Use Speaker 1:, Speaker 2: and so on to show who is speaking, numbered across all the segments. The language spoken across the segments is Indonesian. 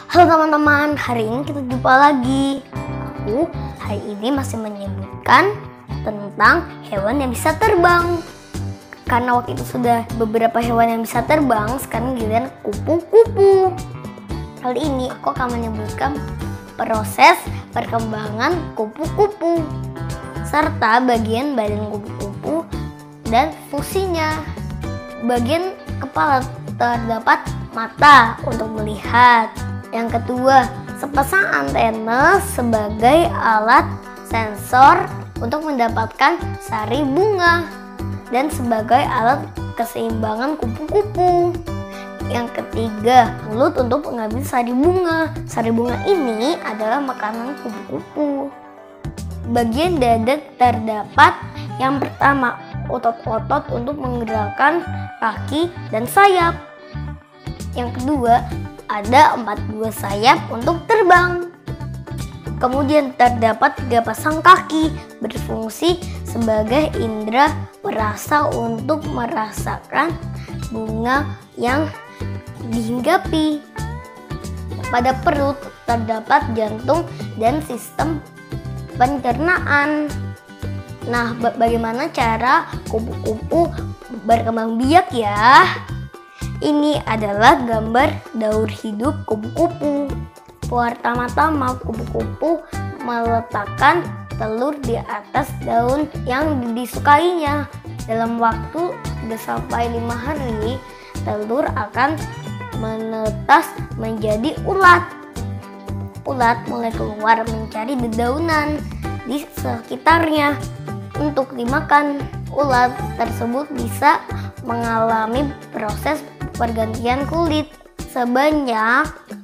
Speaker 1: Halo teman-teman, hari ini kita jumpa lagi. Aku hari ini masih menyebutkan tentang hewan yang bisa terbang. Karena waktu itu sudah beberapa hewan yang bisa terbang, sekarang giliran kupu-kupu. Kali ini aku akan menyebutkan proses perkembangan kupu-kupu serta bagian badan kupu-kupu dan fungsinya. Bagian kepala terdapat mata untuk melihat. Yang kedua, sepasang antena sebagai alat sensor untuk mendapatkan sari bunga dan sebagai alat keseimbangan kupu-kupu. Yang ketiga, mulut untuk mengambil sari bunga. Sari bunga ini adalah makanan kupu-kupu. Bagian dada terdapat yang pertama, otot-otot untuk menggerakkan kaki dan sayap. Yang kedua, ada 4 buah sayap untuk terbang. Kemudian terdapat 3 pasang kaki berfungsi sebagai indera perasa untuk merasakan bunga yang dihinggapi. Pada perut terdapat jantung dan sistem pencernaan. Nah, bagaimana cara kupu-kupu berkembang biak ya? Ini adalah gambar daur hidup kupu-kupu. Pertama-tama kupu-kupu meletakkan telur di atas daun yang disukainya. Dalam waktu 3-5 hari, telur akan menetas menjadi ulat. Ulat mulai keluar mencari dedaunan di sekitarnya untuk dimakan. Ulat tersebut bisa mengalami proses pergantian kulit sebanyak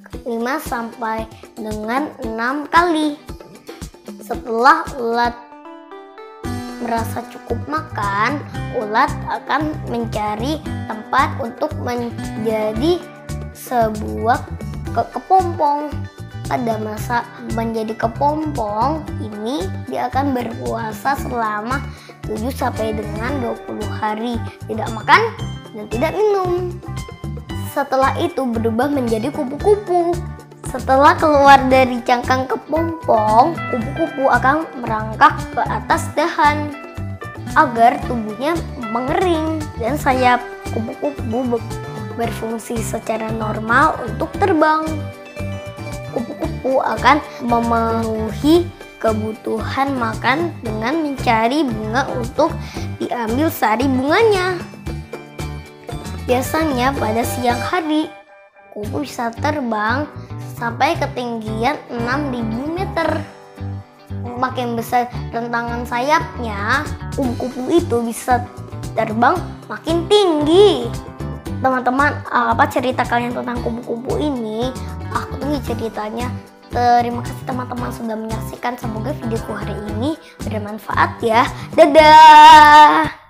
Speaker 1: 5 dengan 6 kali. Setelah ulat merasa cukup makan, ulat akan mencari tempat untuk menjadi sebuah kepompong. Pada masa menjadi kepompong ini, dia akan berpuasa selama 7 dengan 20 hari, tidak makan dan tidak minum. Setelah itu berubah menjadi kupu-kupu. Setelah keluar dari cangkang kepompong, kupu-kupu akan merangkak ke atas dahan agar tubuhnya mengering dan sayap kupu-kupu berfungsi secara normal untuk terbang. Kupu-kupu akan memenuhi kebutuhan makan dengan mencari bunga untuk diambil sari bunganya. Biasanya pada siang hari, kupu bisa terbang sampai ketinggian 6.000 meter. Makin besar rentangan sayapnya, kupu-kupu itu bisa terbang makin tinggi. Teman-teman, apa cerita kalian tentang kupu-kupu ini? Aku tunggu ceritanya. Terima kasih teman-teman sudah menyaksikan. Semoga videoku hari ini bermanfaat ya. Dadah!